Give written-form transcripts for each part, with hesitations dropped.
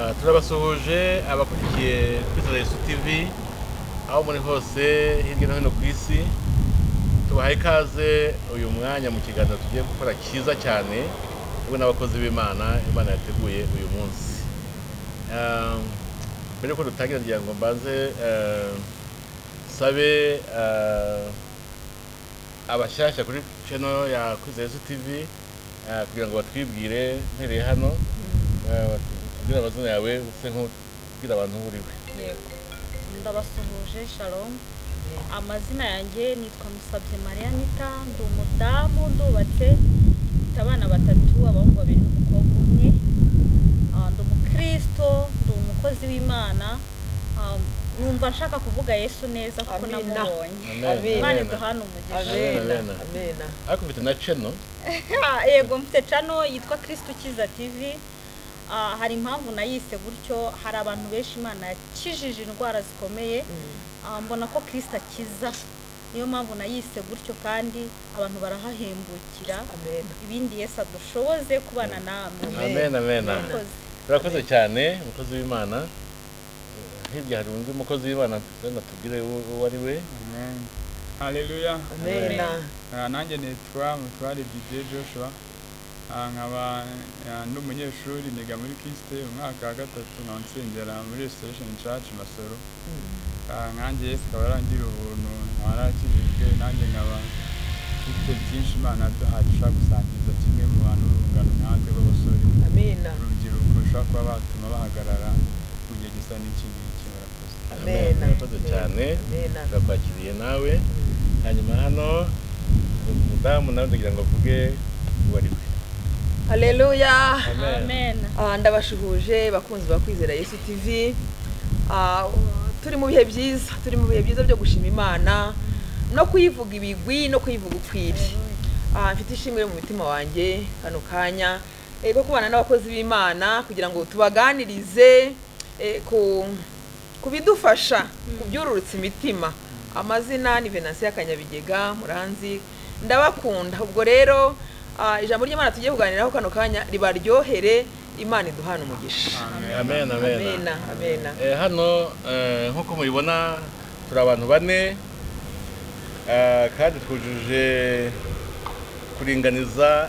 turabasuhuje abakurikiye Kwizera Yesu Tv aho muri hose hirya no hino ku isi. Tubahaye ikaze uyu mwanya mu kiganiro tugiye gukora cyiza cyane ubwo n'abakozi b'Imana Imana yateguye uyu munsi. Mbere ko dutangira ngira ngo mbanze sabe abashyashya kuri channel ya Kwizera Yesu Tv kugira ngo batwibwire ntereye hano kugira amazina yawe use nk'ubwira abantu uriwe. Yego, ndabasuhuje shalom. Amazina yanjye nitwa Musabye Marianita, ndi umudamu ndubatse, mfite abana batatu, abahungu babiri n'umukobwa umwe. Ndi umukristo, ndi umukozi w'Imana. Numva nshaka kuvuga Yesu neza kuko namubonye. Imana iduhana umugisha. Amen. Ariko mfite na channel. Yego, mfite channel yitwa Kwizera TV. Hari impamvu nayise gutyo, hari abantu benshi Imana yakijije indwara zikomeye. Mbona ko Kristo akiza, niyo mpamvu nayise gutyo, kandi abantu barahahembukira. Ibindi Yesu adushoboze kubana namwe. Amen. Urakoze cyane umukozi w'Imana. Hirya hari undi mukozi w'Imana natubwire uwo ari we. Amen. Haleluya. Amen. Nanjye nitwa Mutware Ibihe Joshua. Nkaba ndi umunyeshuri niga muri Dufite umwaka wa gatatu, nsengera muri Restoration Church Masoro. Nkanjye Yesu akaba arangira ubuntu, warakijijwe, nanjye nkaba mfite byinshi Imana yaduhaye gusangiza kimwe mu bantu b'urungano nkatwe b'abasore. Amen. Urubyiruko rushobora kuba batuma bahagarara mu gihe gisa n'iki ngiki. Murakoze. Amen. Urakoze cyane. Turakwakiriye nawe. Hanyuma hano umudamu nawe ndagira ngo avuge uwo ari we. Haleluya. Amen. Ndabashuhuje bakunzi ba Kwizera Yesu TV. Turi mu bihe byiza, byo gushima Imana no kuyivuga ibigwi no kuyivuga ukwiri. Mfite ishimwe mu mutima wanjye kano kanya ko kubana n'abakozi b'Imana kugira ngo tubaganirize kubidufasha kubyururutsa imitima. Amazina ni Venansi y'Akanyabigega, muranzi, ndabakunda. Ubwo rero ijambo ry'Imana tugiye kuganiraho kano kanya ribaryohere, Imana iduhana umugisha. Amen. Hano nkuko mubibona turi abantu bane kandi twujuje kuringaniza.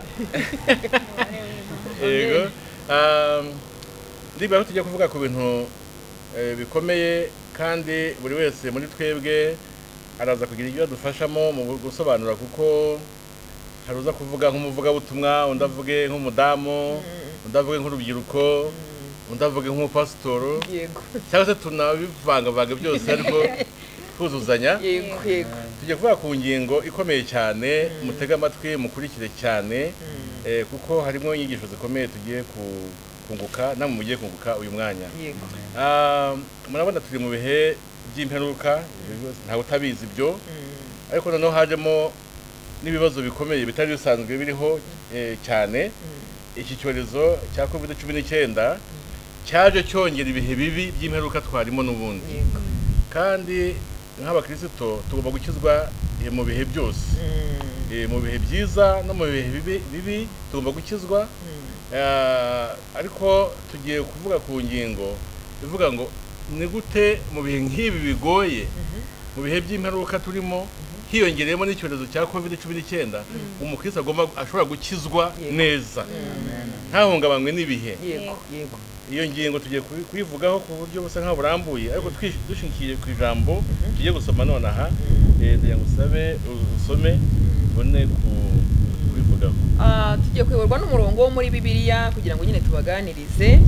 Yego. Ndibaho tujya kuvuga ku bintu bikomeye, kandi buri wese muri twebwe araza kugira ibyo adufashamo mu gusobanura, kuko haruza kuvuga nk'umuvugabutumwa, undi avuge nk'umudamu, undi avuge nk'urubyiruko, undi avuge nk'umupasitoro, cyangwa se tunabivangavanga byose ariko twuzuzanya. Tujya kuvuga ku ngingo ikomeye cyane, mutega amatwi mukurikire cyane, kuko harimo inyigisho zikomeye tugiye kunguka, namwe mugiye kunguka uyu mwanya. Murabona turi mu bihe by'imperuka, ntawe utabizi ibyo, ariko noneho hajemo n'ibibazo bikomeye bitari bisanzwe biriho cyane. Iki cyorezo cya COVID-19 cyaje cyongera ibihe bibi by'imperuka twarimo n'ubundi, kandi nk'abakristo tugomba gukizwa mu bihe byose, mu bihe byiza no mu bihe bibi tugomba gukizwa. Ariko tugiye kuvuga ku ngingo ivuga ngo ni gute mu bihe nk'ibi bigoye, mu bihe by'imperuka turimo, hiyongereyemo n'icyorezo cya COVID-19, umukristo ashobora gukizwa neza ntahungabanywe n'ibihe. Iyo ngingo tugiye kuyivugaho ku buryo busa nk'aho burambuye, ariko dushingiye ku ijambo tugiye gusoma nonaha. Ndagira ngo usabe usome tubone kubivugaho. Tugiye kuyoborwa n'umurongo wo muri Bibiliya kugira ngo nyine tubaganirize.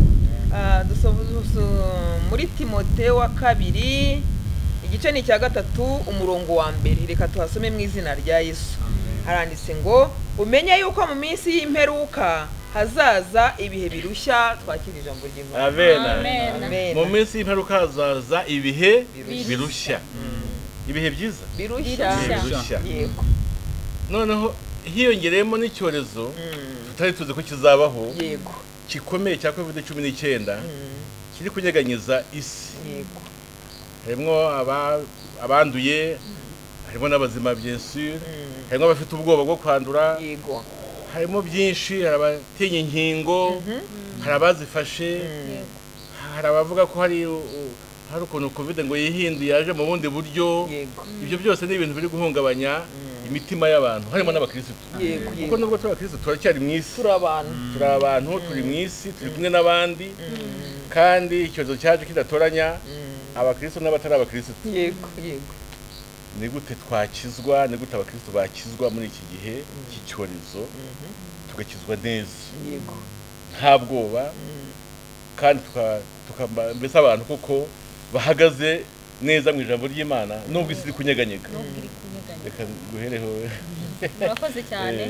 Muri Timote wa 2 igice ni cya 3 umurongo wa 1. Reka tuhasome mu izina rya Yesu. Haranditse ngo umenye yuko mu minsi y'imperuka hazaza ibihe birushya. Twakira ijambo ry'Imana. Amen. Mu minsi y'imperuka hazaza ibihe birushya. Ibihe byiza birushya. Yego. Noneho hiyongereyemo n'icyorezo tutari tuzi ko kizabaho, gikomeye cya COVID-19 kiri kunyeganyiza isi. Harimo abanduye, harimo n'abazima bien sûr, harimo abafite ubwoba bwo kwandura, harimo byinshi, hari abatinya inkingo, hari abazifashe, hari abavuga ko hari ukuntu covid ngo yihinduye yaje mu bundi buryo. Ibyo byose ni ibintu biri guhungabanya imitima y'abantu harimo n'abakristo. Kuko nubwo turi abakristo turacyari mu isi, turi abantu turi mu isi, turi kumwe n'abandi, kandi icyorezo cyaje kidatoranya abakristo n'abatari abakristo. Ni gute twakizwa, ni gute abakristo bakizwa muri iki gihe cy'icyorezo tugakizwa neza nta bwoba, kandi mbese abantu kuko bahagaze neza mu ijambo ry'Imana nubwo isi iri kunyeganyega. Reka guhereho. Murakoze cyane.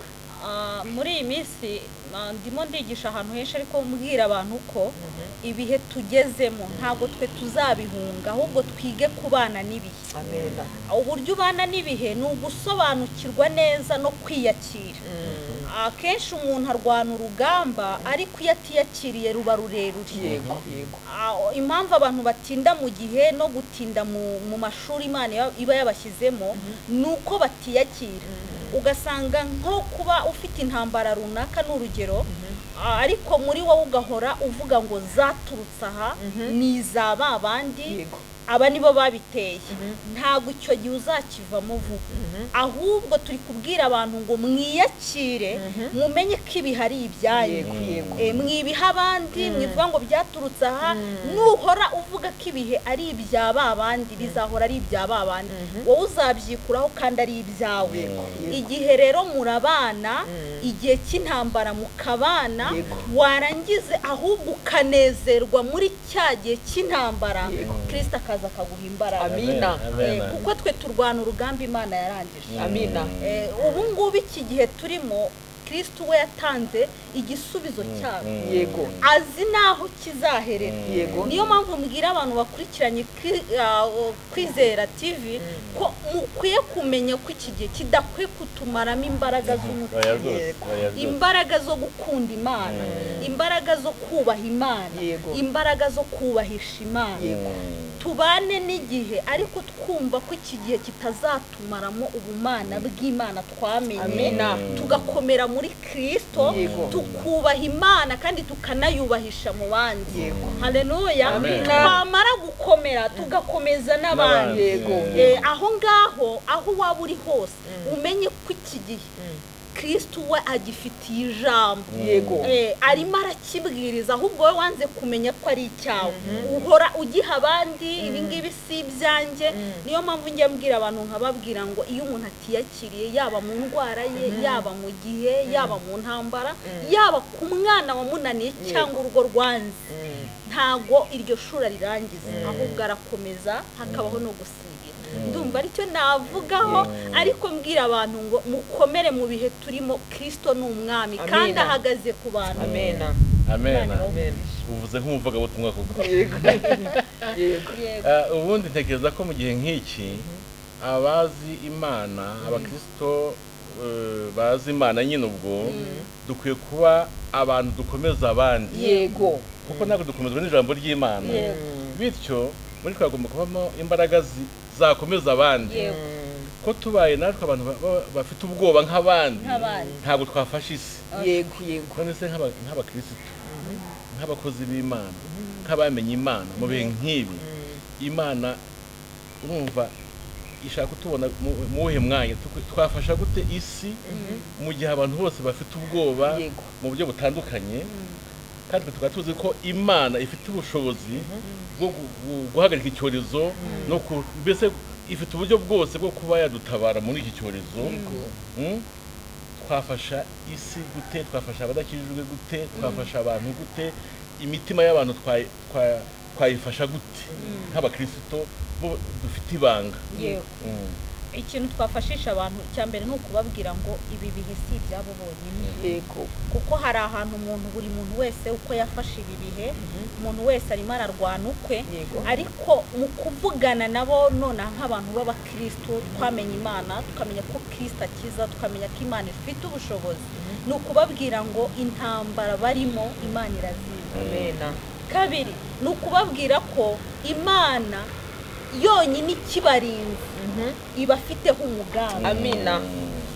Muri iyi minsi ndimo ndigisha ahantu henshi, ariko mbwira abantu ko ibihe tugezemo ntabwo twe tuzabihunga, ahubwo twige kubana n'ibihe. Uburyo ubana n'ibihe ni ugusobanukirwa neza no kwiyakira. Akenshi umuntu arwana urugamba ariko iyo atiyakiriye ruba rurerure. Impamvu abantu batinda mu gihe no gutinda mu mashuri Imana iba yabashyizemo ni uko batiyakira. Ugasanga nko kuba ufite intambara runaka n'urugero, ariko muri wowe ugahora uvuga ngo zaturutse aha ni izaba abandi, aba nibo babiteye. Ntabwo icyo gihe uzakivamo vuba, ahubwo turi kubwira abantu ngo mwiyakire, mumenye ko ibihe ari ibyanyu, mwibiha abandi, mwivuga ngo byaturutse aha. Nuhora uvuga ko ibihe ari ibyaba abandi, bizahora ari ibyaba abandi, wowe uzabyikuraho kandi ari ibyawe. Igihe rero murabana, igihe cy'intambara mukabana, warangize ahubwo ukanezerwa muri cya gihe cy'intambara, Kristo akaguha imbaraga. Amina. Kuko twe turwana urugamba Imana yarangije. Amina. Ubu ngubu iki gihe turimo, Kristo we yatanze igisubizo cyabo. Azi naho kizaherera. Niyo mpamvu mbwira abantu bakurikiranye Kwizera TV ko mukwiye kumenya ko iki gihe kidakwiye kutumaramo imbaraga z'umutima, imbaraga zo gukunda Imana, imbaraga zo kubaha Imana, imbaraga zo kubahisha Imana. Tubane n'igihe ariko twumva ko iki gihe kitazatumaramo ubumana bw'Imana twamenye, tugakomera muri Kristo, tukubaha Imana kandi tukanayubahisha mu bandi. Haleluya. Twamara gukomera tugakomeza n'abandi. Aho ngaho, aho waba uri hose, umenye ko iki gihe Kristo we agifitiye ijambo. Arimo arakibwiriza, ahubwo we wanze kumenya ko ari icyawe. Uhora ugiha abandi, ibi ngibi si ibyanjye. Niyo mpamvu njye mbwira abantu nkababwira ngo iyo umuntu atiyakiriye, yaba mu ndwara ye, yaba mu gihe, yaba mu ntambara, yaba ku mwana wamunaniye cyangwa urugo rwanze, ntago iryo shuri rirangiza, ahubwo arakomeza, hakabaho no gusigira. Ndumva aricyo navugaho, ariko mbwira abantu ngo mukomere mu bihe turimo. Kristo ni umwami kandi ahagaze ku bantu. Amen. Uvuze nk'umuvuga butumwa koko. Ubundi ntekereza ko mu gihe nk'iki abazi Imana, abakristo bazi Imana nyine, ubwo dukwiye kuba abantu dukomeza abandi. Kuko ntabwo dukomezwa n'ijambo ry'Imana. Bityo muri twagomba kubamo imbaraga zakomeza abandi. Ko tubaye natwe abantu bafite ubwoba nk'abandi, ntabwo twafasha isi. None se nk'abakristo, nk'abakozi b'Imana, nk'abamenye Imana mu bihe nk'ibi, Imana urumva ishaka kutubona mu wuhe mwanya? Twafasha gute isi mu gihe abantu bose bafite ubwoba mu buryo butandukanye, kandi tukaba tuzi ko Imana ifite ubushobozi bwo guhagarika icyorezo, no mbese ifite uburyo bwose bwo kuba yadutabara muri iki cyorezo. Twafasha isi gute? Twafasha abadakijijwe gute? Twafasha abantu gute? Imitima y'abantu twayifasha gute nk'abakristo dufite ibanga? Ikintu twafashisha abantu cyambere no kubabwira ngo ibi bihe si ibyabo bonyine. Kuko hari ahantu buri muntu wese uko yafashe ibi bihe, umuntu wese arimo ararwana ukwe, ariko mu kuvugana nabo none nk'abantu b'abakristo twamenye Imana, tukamenya ko Kristo akiza, tukamenya ko Imana ifite ubushobozi, ni ukubabwira ngo intambara barimo Imana irazizi. Kabiri ni ukubabwira ko Imana yonyine ikibarinze ibafiteho umugambi.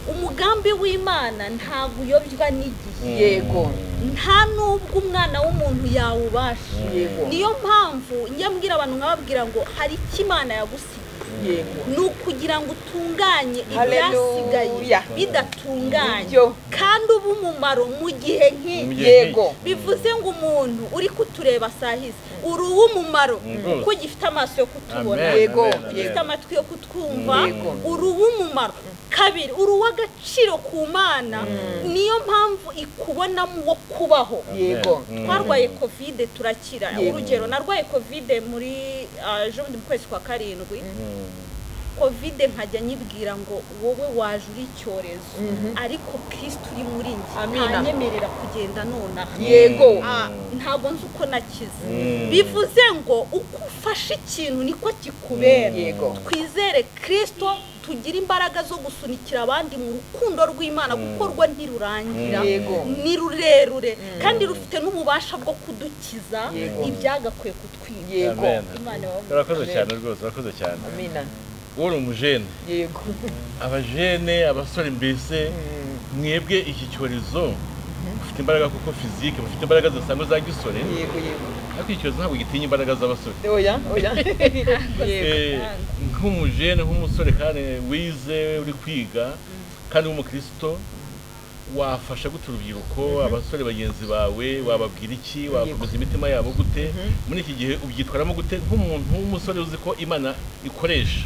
umugambi w'Imana ntabwo uyobywa n'igihe yego nta nubwo umwana w'umuntu yawubasha niyo mpamvu njya mbwira abantu nkababwira ngo hari icyo Imana yagusigiye ni ukugira ngo utunganye ibyasigaye bidatunganye kandi uba umumaro mu gihe nk'iki yego bivuze ngo umuntu uri kutureba sahize uri uw'umumaro kuko gifite amaso yo kutubona yego gifite amatwi yo kutwumva uri uw'umumaro kabiri uri uw'agaciro ku Mana niyo mpamvu ikubonamo wo kubaho yego twarwaye covid turakira urugero narwaye covid muri ejo mu kwezi kwa 7 covid nkajya nyibwira ngo wowe waje uri icyorezo ariko Kristo uri muri njye anyemerera kugenda nona yego ntabwo nzi uko nakize bivuze ngo uko ufashe ikintu niko kikubera twizere Kristo tugira imbaraga zo gusunikira abandi mu rukundo rw'Imana kuko rwo ntirurangira ni rurerure kandi rufite n'ububasha bwo kudukiza ibyagakwiye kutwiga Imana urakoze cyane rwose urakoze cyane amina uri umujene yego abajene abasore mbese mwebwe iki cyorezo ufite imbaraga kuko fizike ufite imbaraga zisanzwe za gisore yego ariko iki cyorezo ntabwo gitinya imbaraga z'abasore oya nk'umujene nk'umusore kandi wize uri kwiga kandi w'umukristo wafasha gute urubyiruko abasore bagenzi bawe wababwira iki wakomeza imitima yabo gute muri iki gihe ubyitwaramo gute nk'umuntu w'umusore uzi ko Imana ikoresha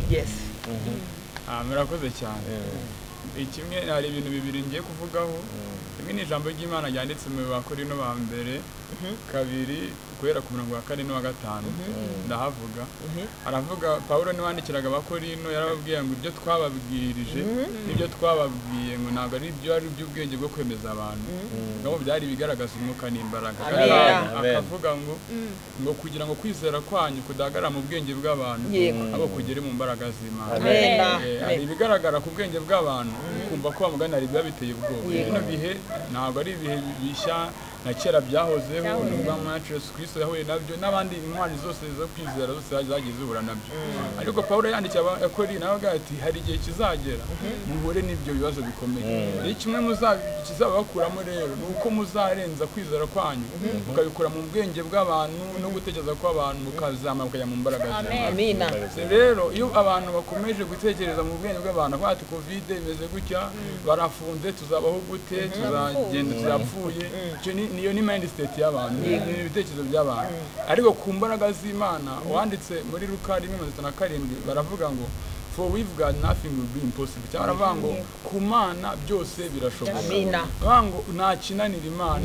murakoze cyane ikimwe hari ibintu bibiri ngiye kuvugaho rimwe ni ijambo ry'Imana ryanditse mu Bakorino ba mbere kabiri guhera ku murongo wa 4 no wa 5 ndahavuga aravuga Paulo ni wandikiraga Abakorino yarababwiye ngo ibyo twababwirije n'ibyo twababwiye ngo ntabwo ari ibyo ari by'ubwenge bwo kwemeza abantu ngabo byari bigaragaza umwuka n'imbaraga akavuga ngo kugira ngo kwizera kwanyu kudahagarara mu bwenge bw'abantu abo kugere mu mbaraga z'Imana hari ibigaragara ku bwenge bw'abantu kumva ko bamugana ari biba biteye ubwoba bino bihe ntabwo ari ibihe bishya na kera byahozeho n'ubwami wacu Yesu Kristo yahuye nabyo n'abandi intwari zose zo kwizera zose zagiye zihura nabyo ariko Paulo yandikiye Abakorino nawe ati hari igihe kizagera muhure n'ibyo bibazo bikomeye kimwe kizabakuramo rero ni uko muzarenza kwizera kwanyu mukabikura mu bwenge bw'abantu no gutekereza kw'abantu mukazama mukajya mu mbaraga amina rero iyo abantu bakomeje gutekereza mu bwenge bw'abantu bati covid imeze gutya barafunze tuzabaho gute tuzagenda tuzapfuye niyo ni mind state y'abantu ni ibitekerezo by'abantu ariko ku mbaraga z'Imana wanditse muri Luka 1:7 baravuga ngo for with God nothing will be impossible cyangwa baravuga ngo ku Mana byose birashoboka amina ngo nta kinanira Imana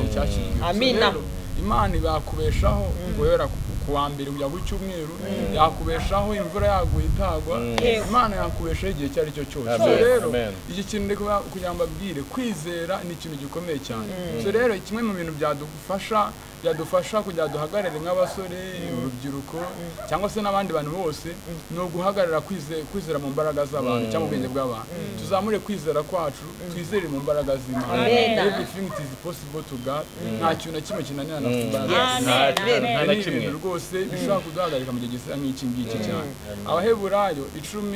amina Imana ibakubeshaho guhera kuwa mbere kujya ku cyumweru yakubeshaho imvura yaguye itagwa Imana yakubeshaho igihe cyari cyo cyose rero iki kintu kugira ngo mbabwire kwizera ni ikintu gikomeye cyane rero kimwe mu bintu byadufasha kugira duhagarare nk'abasore urubyiruko cyangwa se n'abandi bantu bose no guhagarara kwizera mu mbaraga z'abantu cyangwa ubwenge bw'abantu tuzamure kwizera kwacu twizere mu mbaraga z'Imana everything is possible to God nta kintu na kimwe kinanira na Imana nta kimwe rwose bishobora kuduhagarika mu gihe gisa nk'iki ngiki cyane Abaheburayo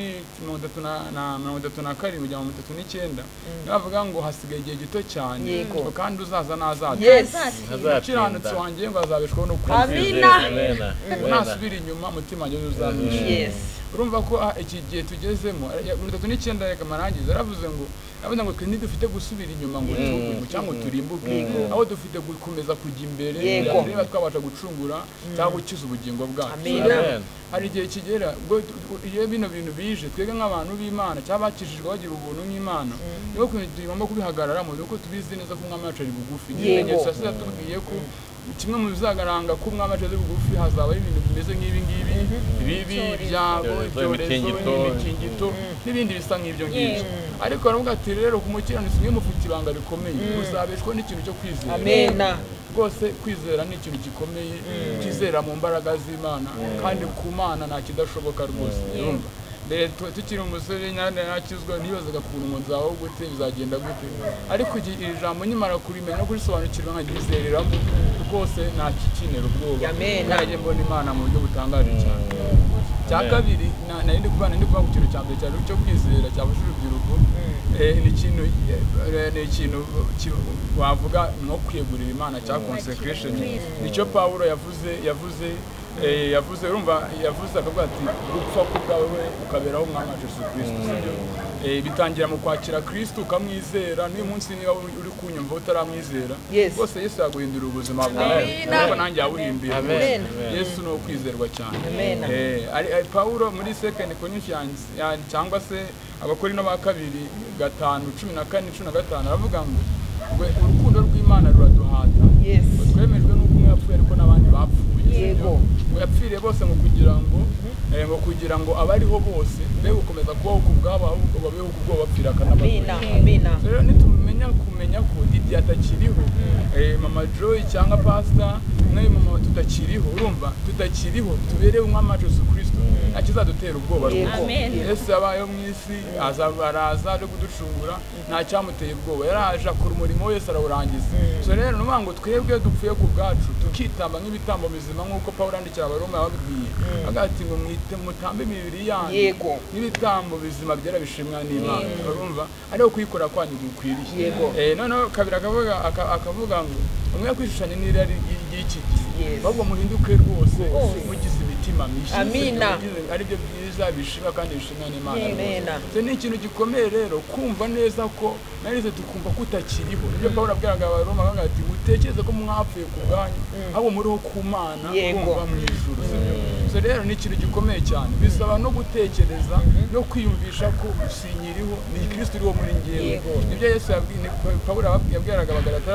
10:32 kujya mu 39 bavuga ngo hasigaye igihe gito cyane kandi uzaza nazakiranutse wanjye ngo azabeshwaho no kwizera nasubira inyuma mutima wanjye uzamwisha urumva ko iki gihe tugezemo 39 reka marangiza yaravuze ngo twe ntidufite gusubira inyuma ngo cyangwa turimbuke aho dufite gukomeza kujya imbere niba twabasha gucungura cyangwa gukiza ubugingo bwacu hari igihe kigera iyo bino bintu bije twebwe nk'abantu b'Imana cyangwa bakijijwe bagira ubuntu n'Imana niyo tugomba kubihagararamo nuko tubizi neza ko umwami wacu ari bugufi n'ibimenyetso yatubwiye ko kimwe mu bizagaranga ko umwami wacu ari bugufi hazaba ibintu bimeze nk'ibi ngibi bibi byago ibyorezo imikingito n'ibindi bisa nk'ibyo ngibyo ariko aravuga ati rero ku mukiranutsi mwe mufite ibanga rikomeye muzabeshwaho n'ikintu cyo kwizera amena rwose kwizera ni ikintu gikomeye kwizera mu mbaraga z'Imana kandi ku Mana nta kidashoboka rwose urumva mbere tukiri umusore nakizwa nibazaga ku muntu zawo gute bizagenda gute ariko iri jambo nyimara kurimenya no kurisobanukirwa nkagizereramo rwose nta kikinera ubwoba amena mbona Imana mu buryo butangaje cyane cya kabiri ndi kuvuga ku kintu cya mbere cyane cyo kwizera cyabasha urubyiruko ni ikintu wavuga no kwiyegurira Imana cya consecration nicyo Pawulo yavuze urumva yavuze akavuga ati gupfa kubwawe ukaberaho umwami Yesu Kristo sibyo bitangira mu kwakira Kristo ukamwizera n'uyu munsi niba uri kunyumva utaramwizera bose Yesu yaguhindura ubuzima bwawe nubwo nanjye yabuhinduye Yesu no kwizerwa cyane Pawulo muri 2 Corinthians cyangwa se Abakori no ba 2:5-14-15 aravuga ngo urukundo rw'Imana ruraduhata twemejwe n'uko umwe yapfuye ariko n'abandi bapfuye yego yapfiriye bose ngo kugira ngo abariho bose be gukomeza kubaho kubwabo ahubwo babeho kubwo bapfira kanabana amina rero kumenya ko Didi atakiriho mama Joy cyangwa pastor nayo mama tutakiriho urumva tutakiriho tuberewe umwami Yesu Kristo akizadutera ubwoba Yesu yabaye mu isi araza ari kuducungura nta cyamuteye ubwoba yaraje akora umurimo wese arawurangiza so rero nuvuga ngo twebwe dupfuye ku bwacu tukitamba nk'ibitambo bizima nk'uko Pawulo yandikira Abaroma yababwiye agati ngo mwite mutambe imibiri yanyu n'ibitambo bizima byera bishimwa n'Imana urumva ariho kuyikora kwanyu gukwiriye noneho kabiri akavuga ngo umwe kwishushanya n'irari y'iki gihe ahubwo muhinduke rwose mugize imitima mishya amina ari byo byiza bishima kandi bishimwa n'Imana amena ni ikintu gikomeye rero kumva neza ko narize tukumva kutakiriho ibyo Pawulo abwiraga Abaroma ati mutekereze ko mwapfuye ku bwanyu ahubwo muriho ku Mana kumva mu ijuru so rero ni ikintu gikomeye cyane bisaba no gutekereza no kwiyumvisha ko usinyiriho ni Kristo uriho muri ngewe nibyo Yesu yabwiye Pawulo yabwiraga Abagalatiya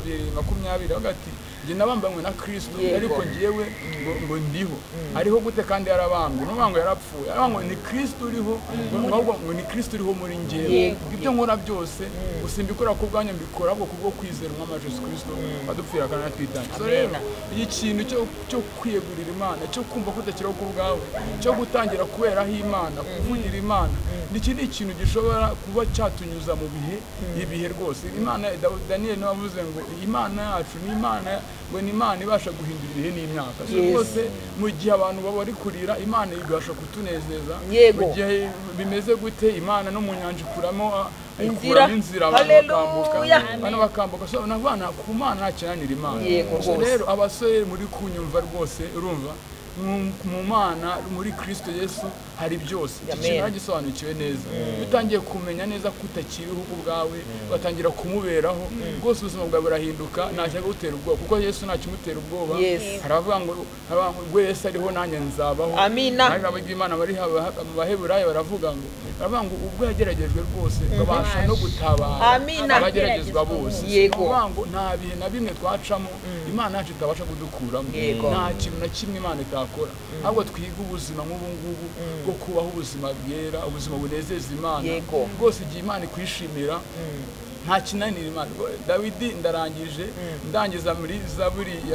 2:20 ati njye nabambanywe na Kristo ariko ngiyewe ngo ndiho ariho gute kandi yarabambwe n'ubango yarapfuye arabango ni Kristo uriho ngo ni Kristo uriho muri ngewe ibyo nkora byose usimbikora ku bwanyu mbikora ahubwo kubwo kwizera umwami Yesu Kristo adupfira kana twitanye so rero iki kintu cyo kwiyegurira Imana cyo kumva kutakiraho ku bwawe cyo gutangira kuberaho Imana kuvugira Imana n'ikindi kintu gishobora kuba cyatunyuza mu ibihe rwose Imana Daniel navuze ngo Imana yacu ni Imana ngo ni Imana ibasha guhindura ibihe n'imyaka rwose mu gihe abantu bari kurira Imana ibasha kutunezeza mu gihe bimeze gute Imana no mu nyanja ikuramo inzira abantu bakambuka so nabana ku Mana akinanira Imana so rero abasore muri kunyumva rwose urumva mu Mana muri Kristo Yesu hari byose ikintu gisobanukiwe neza bitangiye kumenya neza kutakiriho ubwawe batangira kumuberaho rwose ubuzima bwawe burahinduka ntacyo gutera ubwoba kuko Yesu nta kimutera ubwoba haravuga ngo Yesu ariho nanjye nzabaho amina hari ab'Imana bari Baheburayo baravuga ngo ubwo yageragejwe rwose babasha no gutabara abageragezwa bose kuvuga ngo nta bihe na bimwe twacamo Imana yacu itabasha kudukuramo nta kintu na kimwe Imana itakora ahubwo twiga ubuzima nk'ubu ngubu bwo kubaho ubuzima bwera ubuzima bunezeza Imana rwose igihe Imana ikwishimira nta kinanira Imana Dawidi ndangiza muri Zaburi ya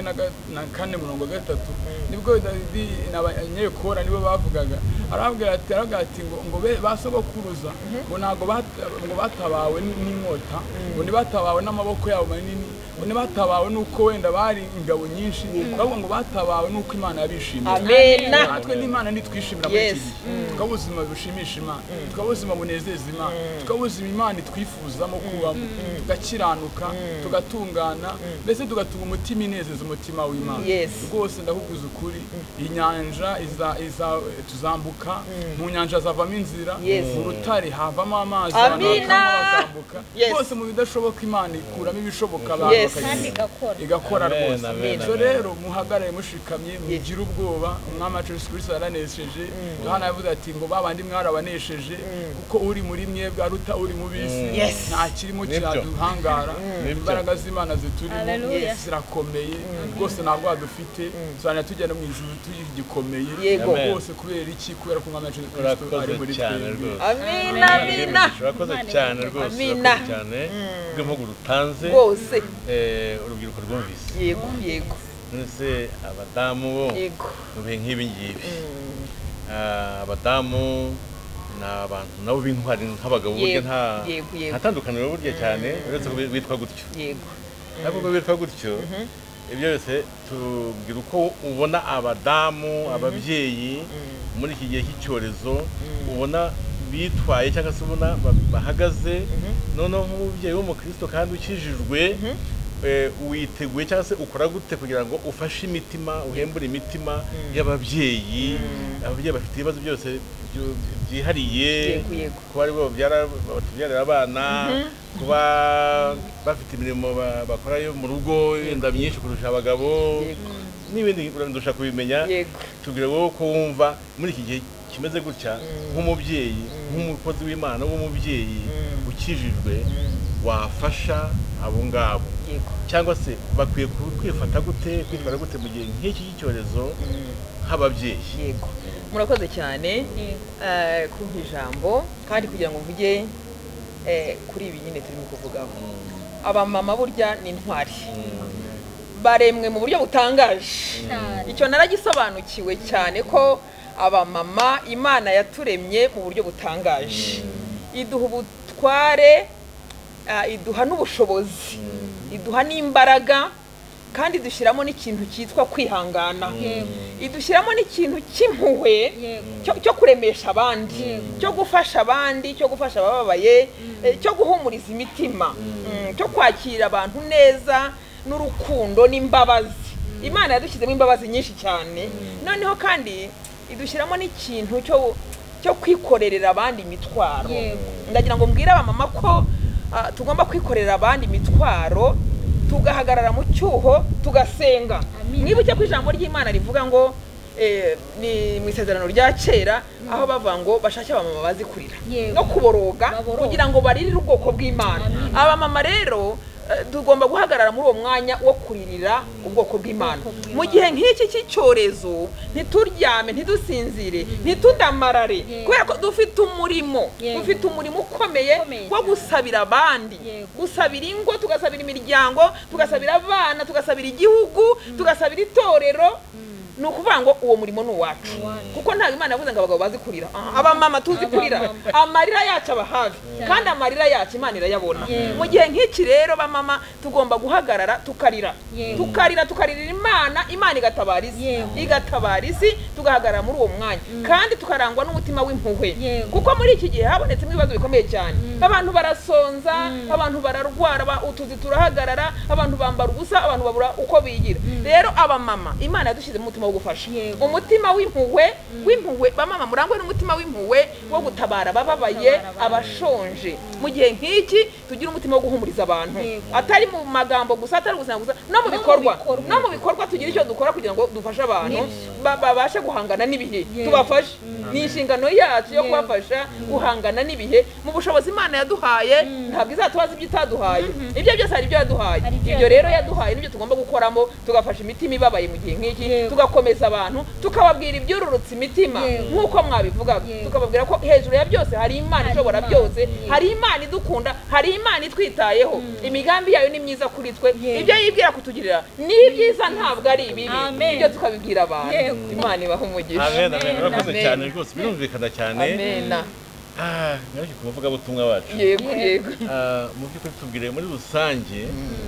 44:3 nibwo Dawidi n'abanyekora nibo bavugaga arabwira ati ngo basogokuruza ngo ntago batabawe n'inkota ngo nibatabawe n'amaboko yabo manini ngo nibatabawe nuko wenda bari ingabo nyinshi ahubwo ngo batabawe nuko Imana yabishimira amena natwe n'Imana nitwishimira muri iki tukabuzima bushimisha Imana tukabuzima bunezeza Imana tukabuzima Imana twifuza kubamo tugakiranuka tugatungana mbese tugatunga umutima inezeza umutima w'Imana rwose ndahuguza ukuri inyanja tuzambuka mu nyanja zavamo inzira mu rutare havamo amazi bakambuka rwose mu bidashoboka Imana ikuramo ibishoboka abantu igakora rwose so rero muhagarare mushikamye mugire ubwoba umwami Yesu Kristo yaranesheje Yohana yavuze ati ngo babandi mwarabanesheje kuko uri muri mwebwe aruta uri mu bisi nta kirimo cyaduhangara imbaraga z'Imana ziturimo zirakomeye rwose ntabwo dufite cyane tujyana mu ijuru tugikomeye rwose kubera iki kubera ko umwami Yesu Kristo ari muri twebwe amina amina urakoze cyane rwose cyane bw'impugu rutanze rwose urubyiruko rwumvise yego nese abadamu bo mu bihe nk'ibi ngibi abadamu n'abantu nabo b'intwari nk'abagabo burya nta tandukaniro burya cyane uretse ko bitwa gutyo ntabwo bitwa gutyo ibyo byose tubwira uko ubona abadamu ababyeyi muri iki gihe cy'icyorezo ubona bitwaye cyangwa se ubona bahagaze noneho nk'umubyeyi w'umukristo kandi ukijijwe witeguye cyangwa se ukora gute kugira ngo ufashe imitima uhembure imitima y'ababyeyi ababyeyi bafite ibibazo byose byihariye kuba ari bo babyarira abana kuba bafite imirimo bakora yo mu rugo wenda myinshi kurusha abagabo n'ibindi urandusha kubimenya tubwire wowe ko wumva muri iki gihe kimeze gutya nk'umubyeyi nk'umukozi w'Imana w'umubyeyi ukijijwe wafasha abo ngabo cyangwa se bakwiye kwifata gute kwitwara gute mu gihe nk'iki cy'icyorezo nk'ababyeyi. Murakoze cyane kumva ijambo kandi kugira ngo mvuge kuri ibi nyine turimo kuvugaho. Abamama burya ni intwari baremwe mu buryo butangaje. Icyo naragisobanukiwe cyane ko abamama Imana yaturemye mu buryo butangaje, iduha ubutware, iduha n'ubushobozi, iduha n'imbaraga, kandi dushyiramo n'ikintu cyitwa kwihangana, idushyiramo n'ikintu cy'impuhwe cyo kuremesha abandi, cyo gufasha abandi, cyo gufasha abababaye, cyo guhumuriza imitima, cyo kwakira abantu neza n'urukundo n'imbabazi. Imana yadushyizemo imbabazi nyinshi cyane, noneho kandi idushyiramo n'ikintu cyo kwikorerera abandi imitwaro. Ndagira ngo mbwire abamama ko tugomba kwikorera abandi imitwaro, tugahagarara mu cyuho tugasenga. Mwibuke ko ijambo ry'Imana rivuga ngo ni mu isezerano rya kera aho bavuga ngo bashake abamama bazi kurira no kuboroga kugira ngo baririre ubwoko bw'Imana. Abamama rero tugomba guhagarara muri uwo mwanya wo kuririra ubwoko bw'Imana. Mu gihe nk'iki cy'icyorezo ntituryame, ntidusinzire, ntitudamarare, kubera ko dufite umurimo ukomeye wo gusabira abandi, gusabira ingo, tugasabira imiryango, tugasabira abana, tugasabira igihugu, tugasabira itorero. Ni ukuvuga ngo uwo murimo ni uwacu, kuko ntabwo Imana yavuze ngo abagabo bazi kurira. Abamama tuzi kurira, amarira yacu aba hafi, kandi amarira yacu Imana irayabona. Mu gihe nk'iki rero bamama tugomba guhagarara tukaririra Imana, Imana igatabara isi, tugahagarara muri uwo mwanya kandi tukarangwa n'umutima w'impuhwe, kuko muri iki gihe habonetsemo ibibazo bikomeye cyane. Abantu barasonza, abantu bararwara, utuzi turahagarara, abantu bambara ubusa, abantu babura uko bigira. Rero abamama Imana yadushyize mu mutima wo gufasha, umutima w'impuhwe. Bamama murangwe n'umutima w'impuhwe wo gutabara abababaye, abashonje. Mu gihe nk'iki tugira umutima wo guhumuriza abantu, atari mu magambo gusa, atari gusa gusa, no mu bikorwa tugira icyo dukora kugira ngo dufashe abantu babashe guhangana n'ibihe, tubafashe. Ni inshingano yacu yo kubafasha guhangana n'ibihe mu bushobozi Imana yaduhaye. Ntabwo izatubaza ibyo itaduhaye, ibyo byose hari ibyo yaduhaye. Ibyo rero yaduhaye nibyo tugomba gukoramo, tugafasha imitima ibabaye mu gihe nk'iki, tugakomeza abantu, tukababwira ibyururutse imitima nk'uko mwabivugaga, tukababwira ko hejuru ya byose hari Imana ishobora byose, hari Imana idukunda, hari Imana itwitayeho, imigambi yayo ni myiza kuri twe, ibyo yibwira kutugirira ni byiza, ntabwo ari ibibi. Ibyo tukabibwira abantu. Imana ibahe umugisha. Amen. Murakoze cyane rwose, birumvikana cyane. Nari kuvuga ubutumwa wacu. Yego. Mu by'ukuri tubwire muri rusange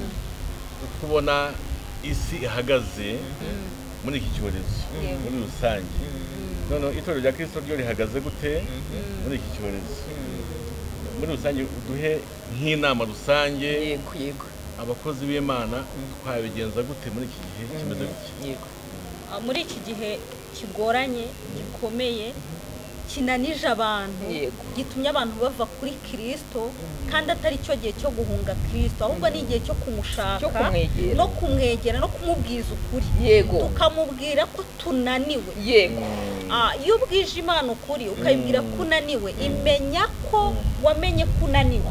kubona isi ihagaze muri iki cyorezo muri rusange. None itorero rya Kristo ryo rihagaze gute muri iki cyorezo muri rusange? Uduhe nk'inama rusange. Abakozi b'Imana twabigenza gute muri iki gihe kimeze gutya? Muri iki gihe kigoranye, gikomeye, kinanije abantu, gitumye abantu bava kuri Kristo, kandi atari cyo gihe cyo guhunga Kristo, ahubwo ni igihe cyo kumushaka no kumwegera no kumubwiza ukuri, tukamubwira ko tunaniwe. Iyo ubwije Imana ukuri ukayibwira ko unaniwe, imenya ko wamenye ko unaniwe,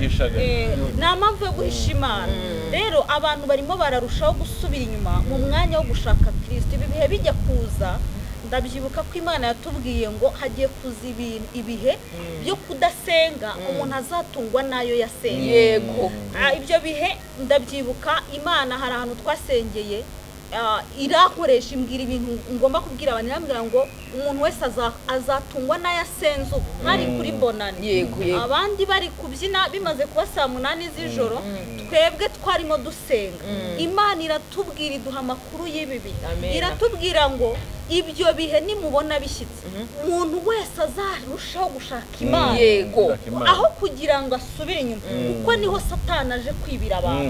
nta mpamvu yo guhisha Imana. Rero abantu barimo bararushaho gusubira inyuma mu mwanya wo gushaka Kristo. Ibi bihe bijya kuza, ndabyibuka ko Imana yatubwiye ngo hagiye kuza ibihe byo kudasenga, umuntu azatungwa nayo yasenga. Ibyo bihe ndabyibuka Imana hari ahantu twasengeye irakoresha imbwira ibintu ngomba kubwira abantu, irambwira ngo umuntu wese azatungwa n'ayasenze ubu hari kuri bonani, abandi bari kubyina bimaze kuba saa 8 z'ijoro, twebwe twarimo dusenga. Imana iratubwira, iduha amakuru y'ibibi, iratubwira ngo ibyo bihe nimubona bishyitse umuntu wese azarushaho gushaka Imana, aho kugira ngo asubire inyuma, kuko niho Satani aje kwibira abantu.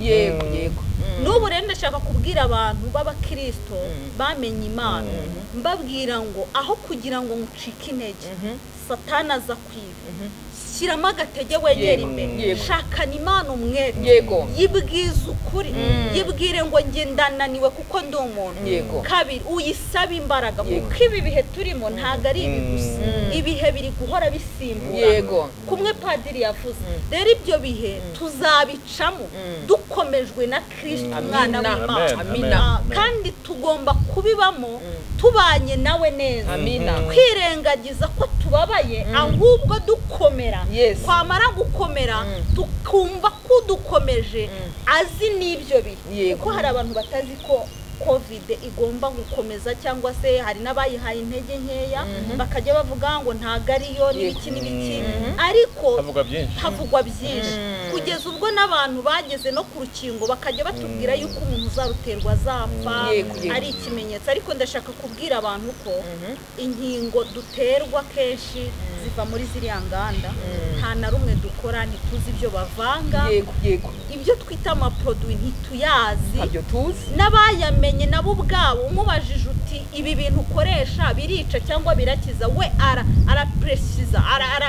N'ubu rero ndashaka kubwira abantu b'Abakristo bamenye Imana, mbabwira ngo aho kugira ngo mucike intege, Satani aza kwiba, shyiramo agatege wegera imbere, shakana Imana umwete, yibwiza ukuri, yibwire ngo njye ndananiwe kuko ndi umuntu. Kabiri, uyisabe imbaraga, kuko ibi bihe turimo ntago ari ibi gusa, ibihe biri guhora bisimbura. Kumwe padiri yavuze, rero ibyo bihe tuzabicamo dukomejwe na Kristo umwana w'Imana, kandi tugomba kubibamo tubanye nawe neza, twirengagiza ko tubabaye, ahubwo dukomera. Twamara gukomera tukumva ko dukomeje azi n'ibyo bihe, kuko hari abantu batazi ko covid igomba gukomeza, cyangwa se hari n'abayihaye intege nkeya bakajya bavuga ngo ntago ariyo n'ibiki n'ibiki, ariko havugwa byinshi kugeza ubwo n'abantu bageze no ku rukingo bakajya batubwira yuko umuntu uzaruterwa azapfa ari ikimenyetso. Ariko ndashaka kubwira abantu ko inkingo duterwa kenshi ziva muri ziriya nganda, nta na rumwe dukora, ntituzi ibyo bavanga, ibyo twita amaproduit ntituyazi, n'abayamenye nabo ubwabo umubajije uti ibi bintu ukoresha birica cyangwa birakiza, we arapresiza,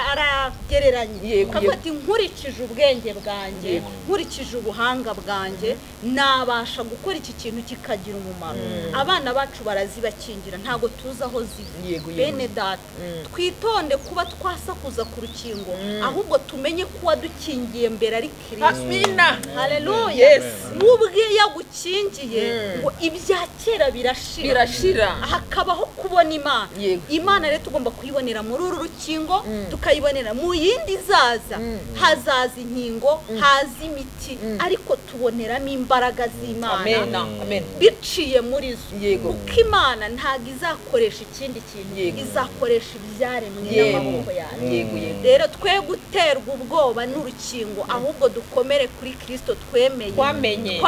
aragereranya, akafata nkurikije ubwenge bwanjye, nkurikije ubuhanga bwanjye, nabasha gukora iki kintu kikagira umumaro. Abana bacu barazibakingira, ntago tuzi aho ziva. Bene data, twitonde kuba twasakuza ku rukingo, ahubwo tumenye ko wadukingiye mbere ari Kristo. Haleluya. Nubwe yagukingiye ngo ibya kera birashira, hakabaho kubona Imana. Imana rero tugomba kuyibonera muri uru rukingo, tukayibonera mu yindi zaza, hazaza inkingo, haza imiti, ariko tuboneramo imbaraga z'Imana biciye muri zo, kuko Imana ntago izakoresha ikindi kintu, izakoresha ibyaremwe n'amaboko yayo. Rero twe guterwa ubwoba n'urukingo, ahubwo dukomere kuri Kristo twamenye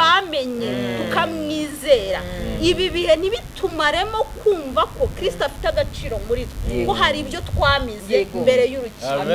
tukamwizera. Ibi bihe ntibitumaremo kumva ko Kristo afite agaciro muri twe, ko hari ibyo twamize mbere y'urukingo.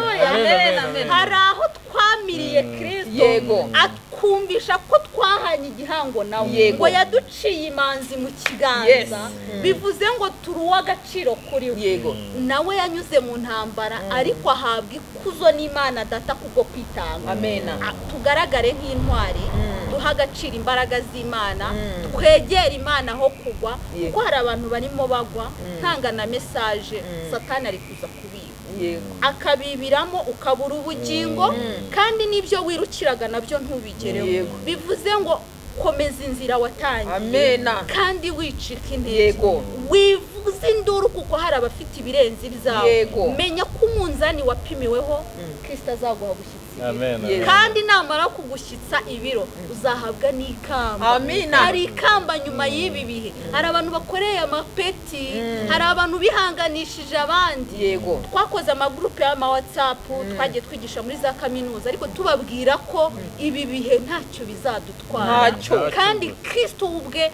Hari aho twamiriye Kristo akumvisha ko twahanye igihango nawe, ngo yaduciye imanzi mu kiganza, bivuze ngo turi uw'agaciro kuri we. Nawe yanyuze mu ntambara, ariko ahabwa ikuzo n'Imana Data kubwo kwitanga. Tugaragare nk'intwari, duha agaciro imbaraga z'Imana, twegera Imana aho kugwa, kuko hari abantu barimo bagwa. Ntanga na message, Satani ari kuza kubiba, akabibiramo ukabura ubugingo, kandi n'ibyo wirukiraga nabyo ntubigereho. Bivuze ngo komeza inzira watangiye, kandi wicika intege, wivuze induru, kuko hari abafite ibirenze ibyawe. Menya ko umunzani wapimiweho Kristo azaguha gushyitsa, kandi namara kugushyitsa ibiro uzahabwa n'ikamba. Hari ikamba nyuma y'ibi bihe. Hari abantu bakoreye amapeti, hari abantu bihanganishije abandi. Twakoze amagrupe y'ama WhatsApp, twagiye twigisha muri za kaminuza, ariko tubabwira ko ibi bihe ntacyo bizadutwara, kandi Kristo ubwe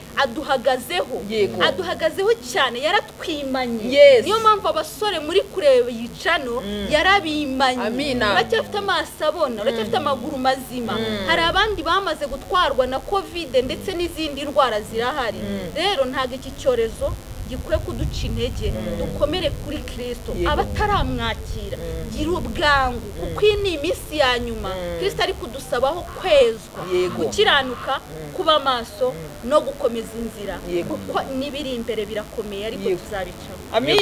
aduhagazeho cyane, yaratwimanye. Niyo mpamvu abasore muri kureba yicano yarabimanye, bacyafite amaso abona, bacyafite amaguru mazima. Hari abandi bamaze gutwarwa na covid ndetse n'izindi ndwara zirahari. Rero ntago iki cyorezo gikwiye kuduca intege, dukomere kuri Kristo. Abataramwakira gira ubwangu, kuko iyi ni iminsi ya nyuma. Kristo ari kudusabaho kwezwa, gukiranuka, kuba maso no gukomeza inzira, kuko nibiri imbere birakomeye, ariko tuzabicamo.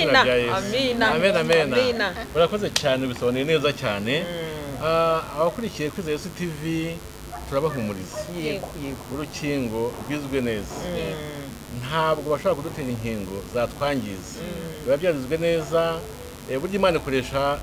Amina. Murakoze cyane, bisobanuye neza cyane. Abakurikiye Kwizera Yesu Tv turabahumuriza. Urukingo rwizwe neza, ntabwo bashobora kudutera inkingo zatwangiza. Biba byanditswe neza, burya Imana ikoresha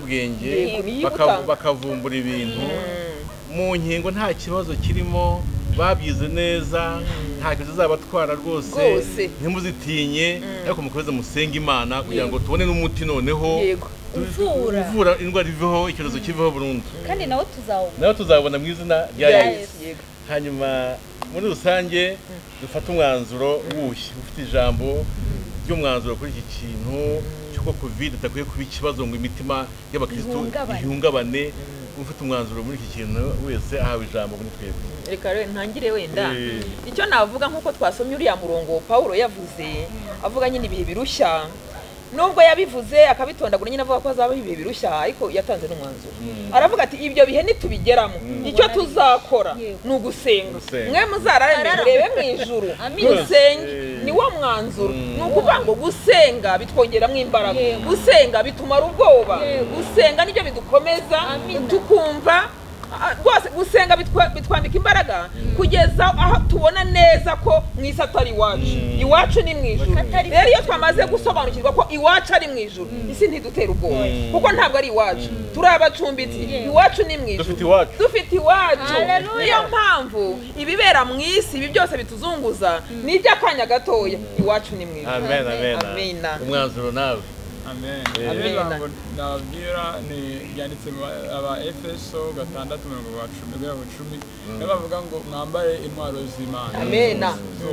n'abanyabwenge bakavumbura ibintu. Mu nkingo nta kibazo kirimo, babyize neza ntacyo zizabatwara rwose ntimuzitinye ariko mukomeze musenge Imana kugira ngo tubone n'umuti noneho uvura indwara iveho ikibazo kiveho burundu kandi nawe tuzabona mu izina rya Yesu. Hanyuma muri rusange dufata umwanzuro wushye ufite ijambo ry'umwanzuro kuri iki kintu cy'uko covid itakwiye kuba ikibazo ngo imitima y'abakristo ihungabane. Ufite umwanzuro muri iki kintu wese ahawe ijambo muri twebwe. Reka ntangire wenda icyo navuga nkuko twasomye uriya murongo Paulo yavuze avuga nyine ibihe birushya, nubwo yabivuze akabitondagura nyine avuga ko azaba ibihe birushya, ariko yatanze n'umwanzuro aravuga ati ibyo bihe nitubigeramo icyo tuzakora ni ugusenga. Mwe muzararane murebe mu ijuru musenge, ni wo mwanzuro. Ni ukuvuga ngo gusenga bitwongeramo imbaraga, gusenga bitumara ubwoba, gusenga nibyo bidukomeza tukumva rwose. Gusenga bitwambika imbaraga kugeza aho tubona neza ko mu isi atari iwacu ni mu ijuru. Rero iyo twamaze gusobanukirwa ko iwacu ari mu ijuru, isi ntidutera ubwoba kuko ntabwo ari iwacu, turi abacumbitsi. Iwacu ni mu ijuru, dufite iwacu. Niyo mpamvu ibibera mu isi ibi byose bituzunguza ni iby'akanya gatoya, iwacu ni mu ijuru. Amen. Umwanzuro nawe. Amen. Ijambo nabwira ni ryanditse aba Efeso 6:10 bavuga ngo mwambare intwaro z'Imana. Amen.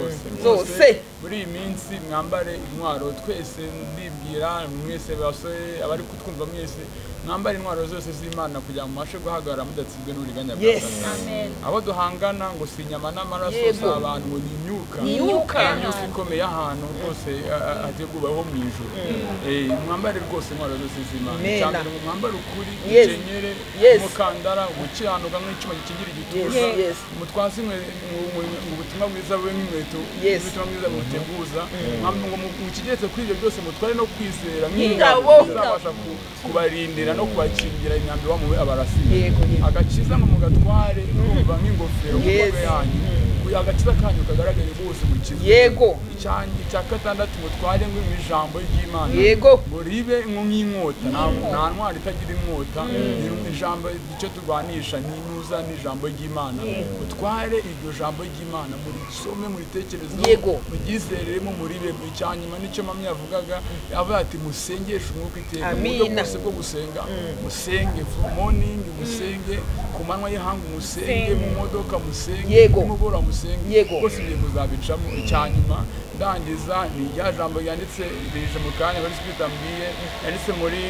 Zose muri iyi minsi mwambare intwaro. Twese ndibwira mwese basore abari kutwumva mwese mwambare intwaro zose z'Imana kugira ngo mubashe guhagarara mudatsinzwe n'uburiganya bwa Satani. Abo duhangana ngo si inyama n'amaraso, si abantu ngo ni imyuka ikomeye ahantu rwose hateguweho mu ijuru. Mwambare rwose intwaro zose z'Imana. Cyane ngo mwambare ukuri, ikenyere, umukandara, gukiranuka nk'icyuma gikingira igituza, mutwaze mu butumwa bwiza bube nk'inkweto, ubutumwa bwiza buteguza. Ngo mukigeretse kuri ibyo byose mutware no kwizera nk'ingabo zizabasha kubarindira no kubakingira imyambi wamuwe abarasiye. Agakiza ngo mugatware urumva nk'ingofero ku mutwe yanyu, agakiza kanyu kagaragare rwose mu kizu. Icya gatandatu mutware ngo ijambo ry'Imana ngo ribe nk'inkota, nta ntwari itagira inkota. Ijambo icyo turwanisha n'intuza n'ijambo ry'Imana. Mutware iryo jambo ry'Imana murisome, muritekerezeho, muryizereremo, muribe. Icyanyuma nicyo mama yavugaga, avuga ati musengeshe umwuka iteka. Uburyo bwose bwo gusenga musenge, morning musenge, ku manywa y'ihanga musenge, mu modoka musenge, mu mugoroba musenge, bose ibyo muzabicamo. Icyanyuma ndangiza ni rya jambo yanditse rije mu kanya bari twitambwiye, yanditse muri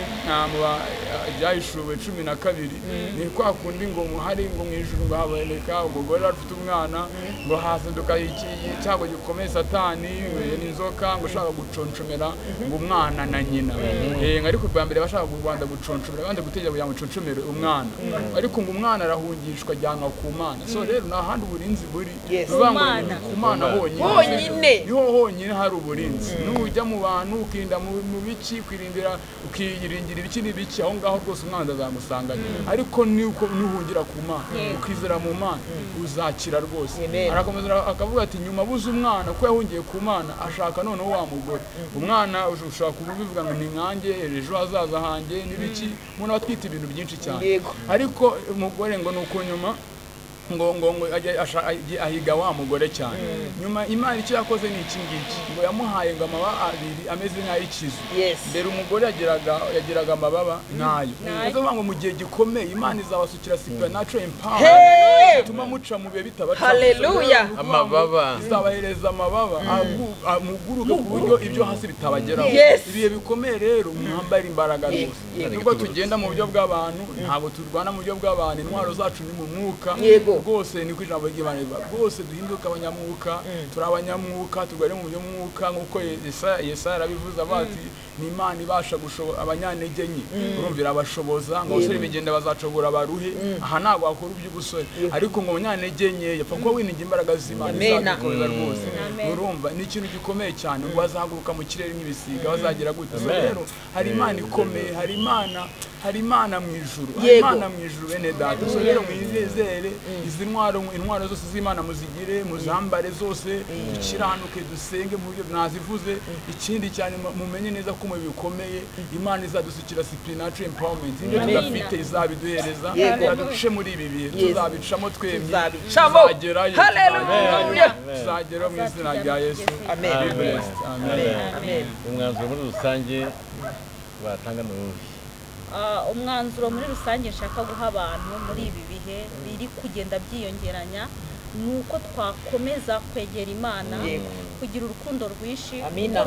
Murahishiwe 12. Ni kwa kundi ngo hari ngo mu ijuru ngo haboneka umugore afite umwana, ngo hazinduka icyago gikomeye Satani n'inzoka ngo ushaka guconshomera ngo umwana na nyina. Ariko bwa mbere bashaka u Rwanda guconshomera, bande gutegera kugira ngo conshomere umwana, ariko ngo umwana arahungishwa ajyanwa ku Mana. So rero nta handi uburinzi buri, bivanga ku Mana honyine, niho honyine hari uburinzi. Nujya mu bantu ukirinda mu biki, kwirindira ukiyiringira ibiki n'ibiki, aho ngaho rwose umwana azagusanga. Ariko nuko nuhungira ku Mana ukizera mu Mana uzakira rwose. Arakomeza akavuga ati nyuma buze umwana ko yahungiye ku Mana ashaka noneho wa mugore. Umwana ushaka kubivuga ngo ni nkanjye, ejo hazaza hanjye n'ibiki, umuntu atwita ibintu byinshi cyane. Ariko umugore ngo nuko nyuma ngo ahiga wa mugore cyane. Nyuma Imana icyo yakoze ni iki ngiki, ngo yamuhaye ngo amababa abiri ameze nk'ay'ikizu. Mbere umugore yagiraga amababa nkayo. Bivuga ngo mu gihe gikomeye Imana izabasukira supernatural empowerment ituma muca mu bihe bitabaca. Haleluya. Amababa izabahereza amababa amuguruka ku buryo ibyo hasi bitabageraho. Ibihe bikomeye rero mwambara imbaraga rwose. Nubwo tugenda mu buryo bw'abantu ntabwo turwana mu buryo bw'abantu, intwaro zacu ni mu mwuka. Rwose ni ijambo ry'Imana rwose duhinduka abanyamwuka, turi abanyamwuka, tugare mu buryo mwuka nk'uko Yesaya arabivuze ati ni Imana ibasha gushobora abanyantege nke. Urumvira abashoboza ngo abasore bigenda bazacogora baruhe. Aha ntabwo wakora iby'ubusore, ariko ngo abanyantege nke yapfa kuba wininga imbaraga z'Imana izagukomeza rwose. Urumva ni ikintu gikomeye cyane, ngo bazahaguruka mu kirere nk'ibisiga, bazagira gute. Rero hari Imana ikomeye, hari Imana mu ijuru, Imana mu ijuru bene data. So rero mwizezere izi intwaro zose z'Imana muzigire, muzambare zose, dukiranuke, dusenge mu buryo nazivuze. Ikindi cyane mumenye neza ko mu bikomeye Imana izadusukira supernatural empowerment. Ibyo tudafite izabiduhereza, tuzaduce muri ibi bihe, tuzabicamo twemye tuzabicamo. tuzagerayo Haleluya. tuzagerayo mu izina rya Yesu. Amen. Be blessed. Amen. Amen. umwanzuro muri rusange batanga n'ubuhe? Umwanzuro muri rusange nshaka guha abantu muri ibi bihe biri kugenda byiyongeranya nuko twakomeza kwegera Imana, kugira urukundo rwinshi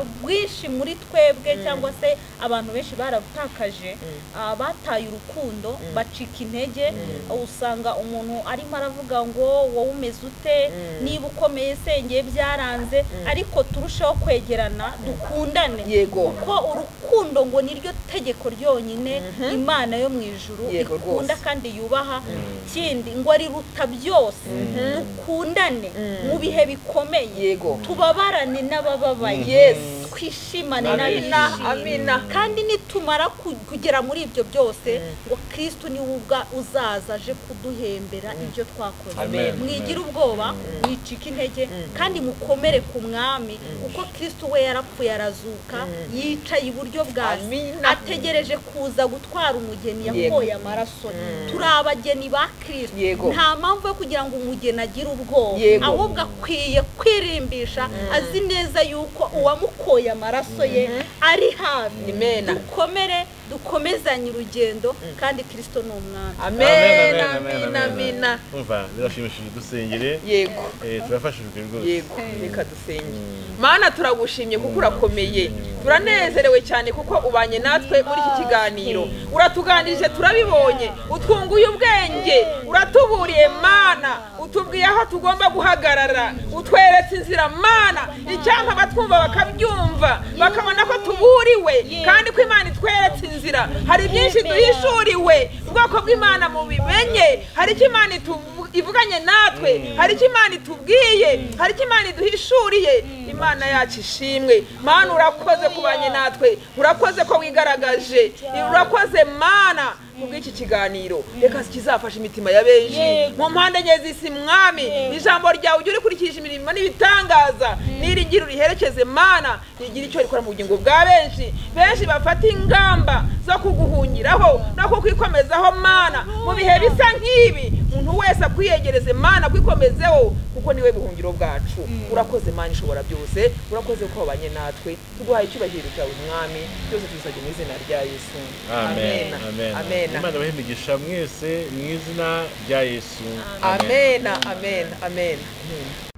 muri twebwe, cyangwa se abantu benshi barabutakaje, bataye urukundo, bacika intege. Usanga umuntu arimo aravuga ngo wowe umeze ute, niba ukomeye sengeye byaranze, ariko turushaho kwegerana, dukundane, kuko urukundo ngo niryo tegeko ryonyine Imana yo mu ijuru ikunda kandi yubaha. Kindi ngo riruta byose, dukundane mu bihe bikomeye, tubabarane n'abababaye, twishimane n'abishimye, kandi nitumara kugera muri ibyo byose ngo Kristo ni ubwa uzaza aje kuduhembera ibyo twakoze. Mwigira ubwoba, mwicika intege, kandi mukomere ku mwami, kuko Kristo we yarapfuye arazuka, yicaye iburyo bwa Se, ategereje kuza gutwara umugeni yakoye amaraso. Turi abageni ba Kristo, nta mpamvu yo kugira ngo umugeni agire ubwoba, ahubwo akwiye kwirimbisha azi neza yuko uwamukoye amaraso ye ari hafi. Dukomere, dukomezanye urugendo, kandi Kristo ni umwami. Amen. Amen. Amen. Umva birashimishije, dusengere. Turafashijwe rwose. Reka dusenge. Mana turagushimye kuko urakomeye, turanezerewe cyane kuko ubanye natwe muri iki kiganiro, uratuganirije turabibonye, utwunguye ubwenge, uratuburiye Mana, utubwiye aho tugomba guhagarara, utweretse inzira Mana, icyampa abatwumva bakabyumva, bakabona ko tuburiwe kandi ko Imana itweretse inzira. Hari byinshi duhishuriwe, ubwoko bw'Imana mu bimenye, hari icyo Imana ivuganye natwe, hari icyo Imana itubwiye, hari icyo Imana iduhishuriye. Imana yacu ishimwe. Mana urakoze kubanye natwe, urakoze ko wigaragaje, urakoze Mana kubw'iki kiganiro. Reka kizafasha imitima ya benshi mu mpande enye z'isi mwami. Ijambo ryawe ujye urikurikisha imirimo n'ibitangaza, niringiro riherekeze Mana, rigira icyo rikora mu bugingo bwa benshi bafata ingamba zo kuguhungiraho no kukwikomezaho Mana mu bihe bisa nk'ibi. Umuntu wese akwiyegereze Mana, kwikomezeho kuko niwe buhungiro bwacu. Urakoze Mana ishobora byose, urakoze ko wabanye natwe, tuguhaye icyubahiro cyawe mwami, byose tubisabye mu izina rya Yesu. Amen. Amen. Imana bahimigisha mwese mu izina rya Yesu. Amen. Amen. Amen.